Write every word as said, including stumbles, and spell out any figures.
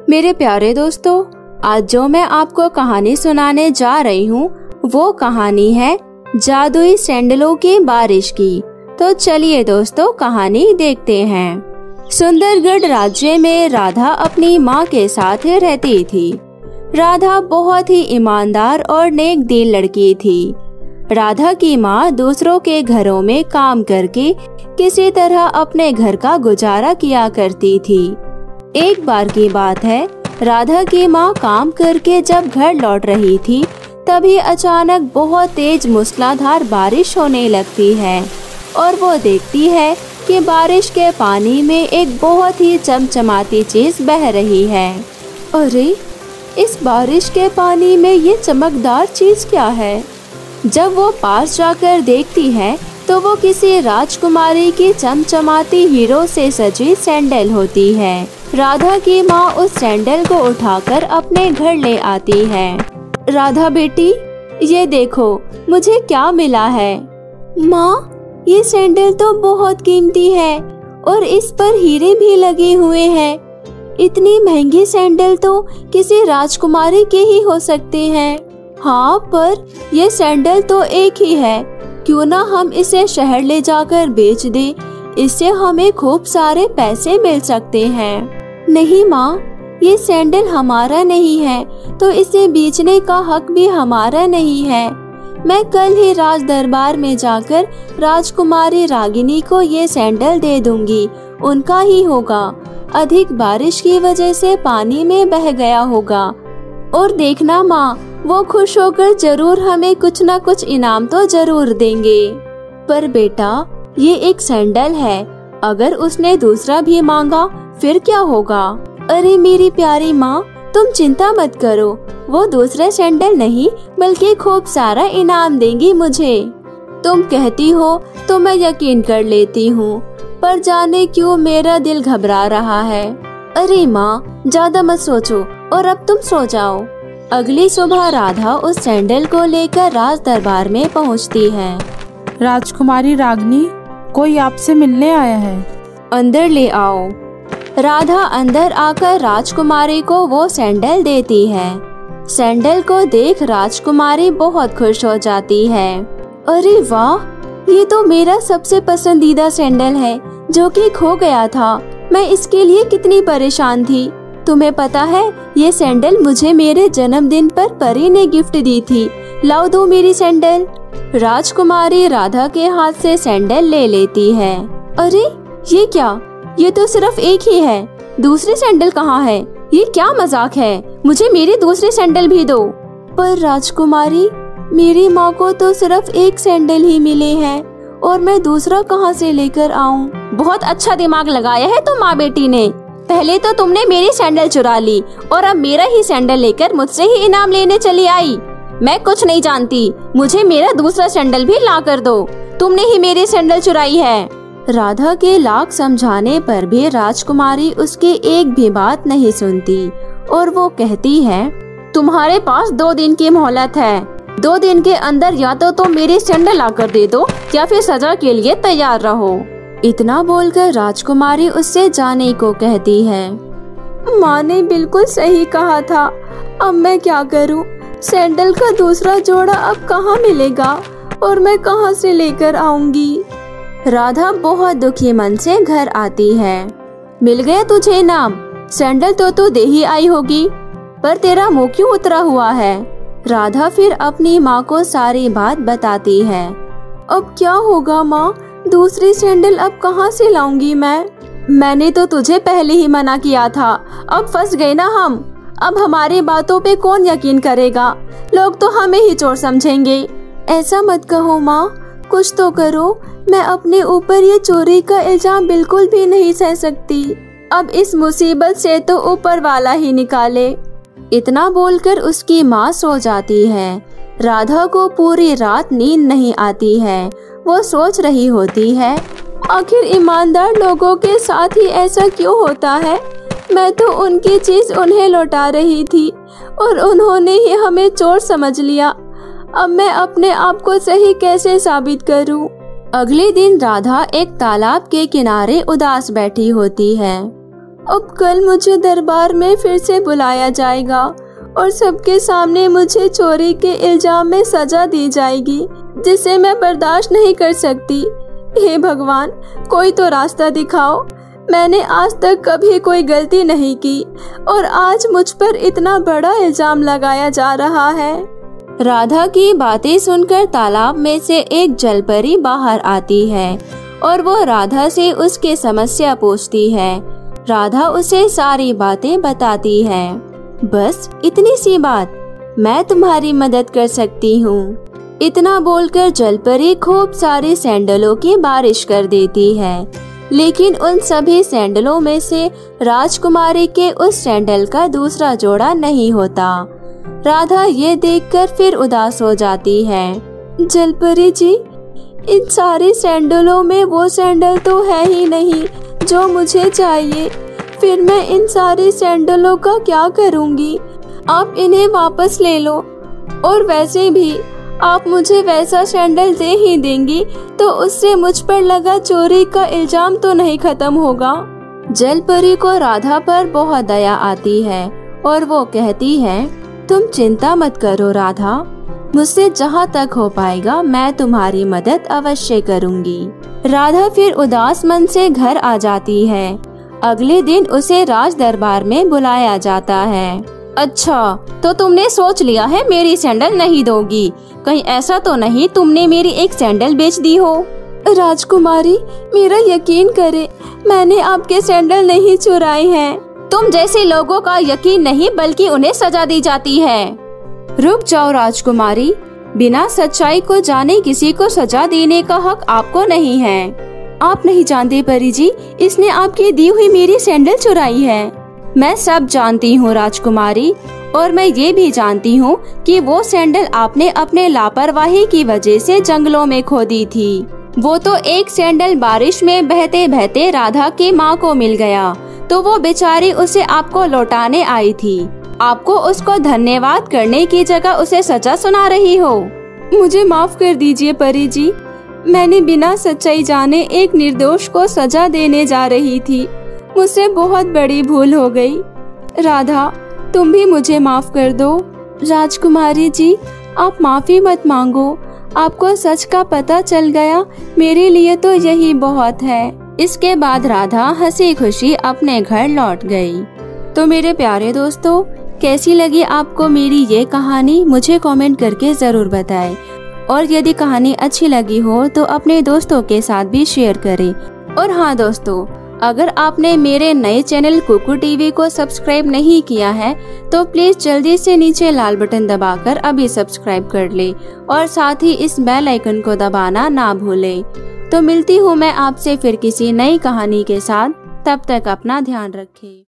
मेरे प्यारे दोस्तों, आज जो मैं आपको कहानी सुनाने जा रही हूँ वो कहानी है जादुई सैंडलों की बारिश की। तो चलिए दोस्तों, कहानी देखते हैं। सुंदरगढ़ राज्य में राधा अपनी माँ के साथ रहती थी। राधा बहुत ही ईमानदार और नेक दिल लड़की थी। राधा की माँ दूसरों के घरों में काम करके किसी तरह अपने घर का गुजारा किया करती थी। एक बार की बात है, राधा की माँ काम करके जब घर लौट रही थी, तभी अचानक बहुत तेज मूसलाधार बारिश होने लगती है और वो देखती है कि बारिश के पानी में एक बहुत ही चमचमाती चीज बह रही है। अरे, इस बारिश के पानी में ये चमकदार चीज क्या है? जब वो पास जाकर देखती है तो वो किसी राजकुमारी की चमचमाती हीरो से सजी सैंडल होती है। राधा की माँ उस सैंडल को उठाकर अपने घर ले आती है। राधा बेटी, ये देखो मुझे क्या मिला है। माँ, ये सैंडल तो बहुत कीमती है और इस पर हीरे भी लगे हुए हैं। इतनी महंगी सैंडल तो किसी राजकुमारी के ही हो सकते हैं। हाँ, पर ये सैंडल तो एक ही है। क्यों ना हम इसे शहर ले जाकर बेच दे, इससे हमें खूब सारे पैसे मिल सकते हैं। नहीं माँ, ये सैंडल हमारा नहीं है तो इसे बेचने का हक भी हमारा नहीं है। मैं कल ही राज दरबार में जाकर राजकुमारी रागिनी को ये सैंडल दे दूंगी, उनका ही होगा। अधिक बारिश की वजह से पानी में बह गया होगा। और देखना माँ, वो खुश होकर जरूर हमें कुछ न कुछ इनाम तो जरूर देंगे। पर बेटा, ये एक सैंडल है, अगर उसने दूसरा भी मांगा फिर क्या होगा? अरे मेरी प्यारी माँ, तुम चिंता मत करो, वो दूसरा सैंडल नहीं बल्कि खूब सारा इनाम देंगी मुझे। तुम कहती हो तो मैं यकीन कर लेती हूँ, पर जाने क्यों मेरा दिल घबरा रहा है। अरे माँ, ज्यादा मत सोचो और अब तुम सो जाओ। अगली सुबह राधा उस सैंडल को लेकर राज दरबार में पहुँचती है। राजकुमारी रागिनी, कोई आपसे मिलने आया है। अंदर ले आओ। राधा अंदर आकर राजकुमारी को वो सैंडल देती है। सैंडल को देख राजकुमारी बहुत खुश हो जाती है। अरे वाह, ये तो मेरा सबसे पसंदीदा सैंडल है जो कि खो गया था। मैं इसके लिए कितनी परेशान थी। तुम्हें पता है, ये सैंडल मुझे मेरे जन्मदिन पर परी ने गिफ्ट दी थी। लाओ दो मेरी सैंडल। राजकुमारी राधा के हाथ से सैंडल ले लेती है। अरे ये क्या? ये तो सिर्फ एक ही है, दूसरी सैंडल कहाँ है? ये क्या मजाक है? मुझे मेरी दूसरी सैंडल भी दो। पर राजकुमारी, मेरी माँ को तो सिर्फ एक सैंडल ही मिले हैं और मैं दूसरा कहाँ से लेकर आऊँ? बहुत अच्छा दिमाग लगाया है तुम माँ बेटी ने। पहले तो तुमने मेरी सैंडल चुरा ली और अब मेरा ही सैंडल लेकर मुझसे ही इनाम लेने चली आई। मैं कुछ नहीं जानती, मुझे मेरा दूसरा सैंडल भी ला कर दो। तुमने ही मेरी सैंडल चुराई है। राधा के लाख समझाने पर भी राजकुमारी उसकी एक भी बात नहीं सुनती और वो कहती है, तुम्हारे पास दो दिन की मोहलत है। दो दिन के अंदर या तो तुम मेरी सैंडल लाकर दे दो या फिर सजा के लिए तैयार रहो। इतना बोलकर राजकुमारी उससे जाने को कहती है। माँ ने बिल्कुल सही कहा था, अब मैं क्या करूँ? सैंडल का दूसरा जोड़ा अब कहाँ मिलेगा और मैं कहाँ से लेकर आऊंगी? राधा बहुत दुखी मन से घर आती है। मिल गया तुझे इनाम? सैंडल तो तू दे ही आई होगी, पर तेरा मुंह क्यों उतरा हुआ है? राधा फिर अपनी माँ को सारी बात बताती है। अब क्या होगा माँ? दूसरी सैंडल अब कहाँ से लाऊंगी मैं? मैंने तो तुझे पहले ही मना किया था, अब फंस गए ना हम। अब हमारी बातों पे कौन यकीन करेगा? लोग तो हमें ही चोर समझेंगे। ऐसा मत कहो माँ, कुछ तो करो। मैं अपने ऊपर ये चोरी का इल्जाम बिल्कुल भी नहीं सह सकती। अब इस मुसीबत से तो ऊपर वाला ही निकाले। इतना बोलकर उसकी माँ सो जाती है। राधा को पूरी रात नींद नहीं आती है। वो सोच रही होती है, आखिर ईमानदार लोगों के साथ ही ऐसा क्यों होता है? मैं तो उनकी चीज उन्हें लौटा रही थी और उन्होंने ही हमें चोर समझ लिया। अब मैं अपने आप को सही कैसे साबित करूं? अगले दिन राधा एक तालाब के किनारे उदास बैठी होती है। अब कल मुझे दरबार में फिर से बुलाया जाएगा और सबके सामने मुझे चोरी के इल्जाम में सजा दी जाएगी, जिसे मैं बर्दाश्त नहीं कर सकती। हे भगवान, कोई तो रास्ता दिखाओ। मैंने आज तक कभी कोई गलती नहीं की और आज मुझ पर इतना बड़ा इल्जाम लगाया जा रहा है। राधा की बातें सुनकर तालाब में से एक जलपरी बाहर आती है और वो राधा से उसकी समस्या पूछती है। राधा उसे सारी बातें बताती है। बस इतनी सी बात, मैं तुम्हारी मदद कर सकती हूँ। इतना बोलकर जलपरी खूब सारी सैंडलों की बारिश कर देती है, लेकिन उन सभी सैंडलों में से राजकुमारी के उस सैंडल का दूसरा जोड़ा नहीं होता। राधा ये देखकर फिर उदास हो जाती है। जलपरी जी, इन सारी सैंडलों में वो सैंडल तो है ही नहीं जो मुझे चाहिए। फिर मैं इन सारी सैंडलों का क्या करूँगी? आप इन्हें वापस ले लो, और वैसे भी आप मुझे वैसा सैंडल दे ही देंगी तो उससे मुझ पर लगा चोरी का इल्जाम तो नहीं खत्म होगा। जलपरी को राधा पर बहुत दया आती है और वो कहती है, तुम चिंता मत करो राधा, मुझसे जहाँ तक हो पाएगा मैं तुम्हारी मदद अवश्य करूँगी। राधा फिर उदास मन से घर आ जाती है। अगले दिन उसे राज दरबार में बुलाया जाता है। अच्छा, तो तुमने सोच लिया है मेरी सैंडल नहीं दोगी? कहीं ऐसा तो नहीं तुमने मेरी एक सैंडल बेच दी हो? राजकुमारी, मेरा यकीन करे, मैंने आपके सैंडल नहीं चुराए हैं। तुम जैसे लोगों का यकीन नहीं बल्कि उन्हें सजा दी जाती है। रुक जाओ राजकुमारी, बिना सच्चाई को जाने किसी को सजा देने का हक आपको नहीं है। आप नहीं जानते परी जी, इसने आपकी दी हुई मेरी सैंडल चुराई है। मैं सब जानती हूँ राजकुमारी, और मैं ये भी जानती हूँ कि वो सैंडल आपने अपने लापरवाही की वजह से जंगलों में खो दी थी। वो तो एक सैंडल बारिश में बहते बहते राधा की माँ को मिल गया, तो वो बेचारी उसे आपको लौटाने आई थी। आपको उसको धन्यवाद करने की जगह उसे सजा सुना रही हो। मुझे माफ कर दीजिए परी जी, मैंने बिना सच्चाई जाने एक निर्दोष को सजा देने जा रही थी। मुझसे बहुत बड़ी भूल हो गई। राधा, तुम भी मुझे माफ कर दो। राजकुमारी जी, आप माफी मत मांगो, आपको सच का पता चल गया, मेरे लिए तो यही बहुत है। इसके बाद राधा हंसी खुशी अपने घर लौट गई। तो मेरे प्यारे दोस्तों, कैसी लगी आपको मेरी ये कहानी? मुझे कमेंट करके जरूर बताएं, और यदि कहानी अच्छी लगी हो तो अपने दोस्तों के साथ भी शेयर करें। और हाँ दोस्तों, अगर आपने मेरे नए चैनल कुकू टीवी को सब्सक्राइब नहीं किया है तो प्लीज जल्दी से नीचे लाल बटन दबाकर अभी सब्सक्राइब कर ले, और साथ ही इस बेल आइकन को दबाना ना भूलें। तो मिलती हूँ मैं आपसे फिर किसी नई कहानी के साथ। तब तक अपना ध्यान रखें।